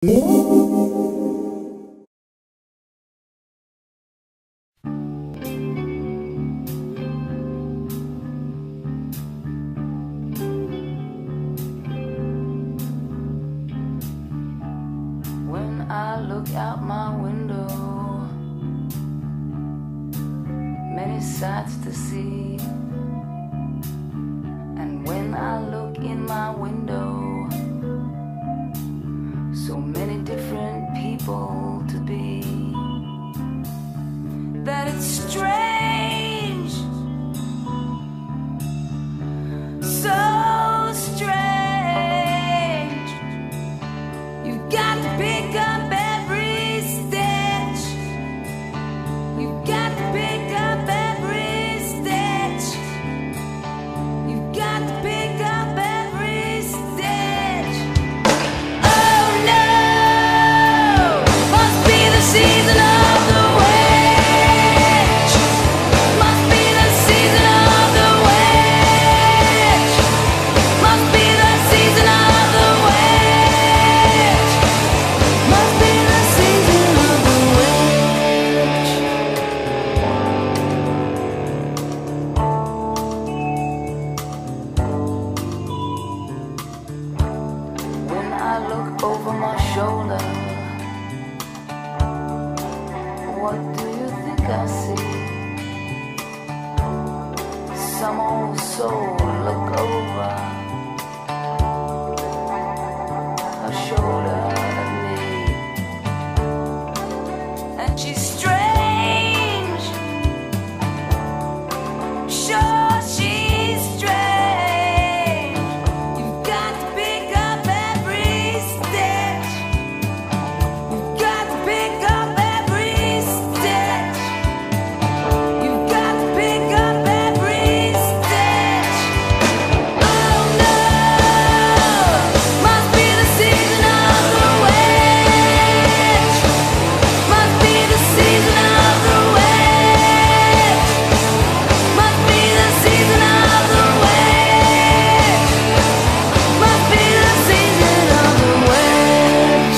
When I look out my window, many sights to see. And when I look in my window, so many different people to be, that it's strange, so strange. You've got to pick up every stitch. You've got to pick up every stitch. You've got to pick up every stitch. Oh no, must be the season of the witch. Must be the season of the witch. Must be the season of the witch. Must be the season of the witch. When I look over my shoulder, what do you think I see? Some old soul look over her shoulder at me, and she's strange. Sure, she's strange. You've got to pick up every stitch. You've got to pick up every stitch. You've got to pick up every stitch. Oh no, must be the season of the witch. Must be the season of the witch. Must be the season of the witch. Must be the season of the witch.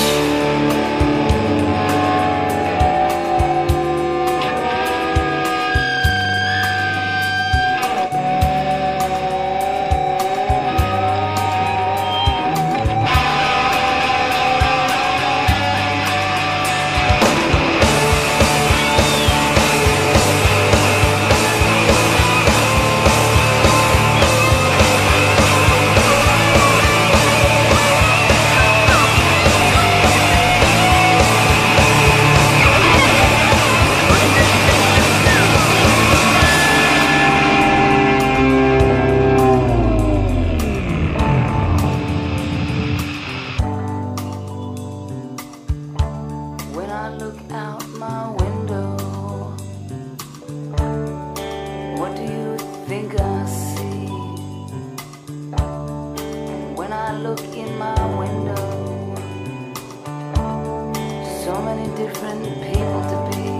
When I look out my window, what do you think I see? When I look in my window, so many different people to be.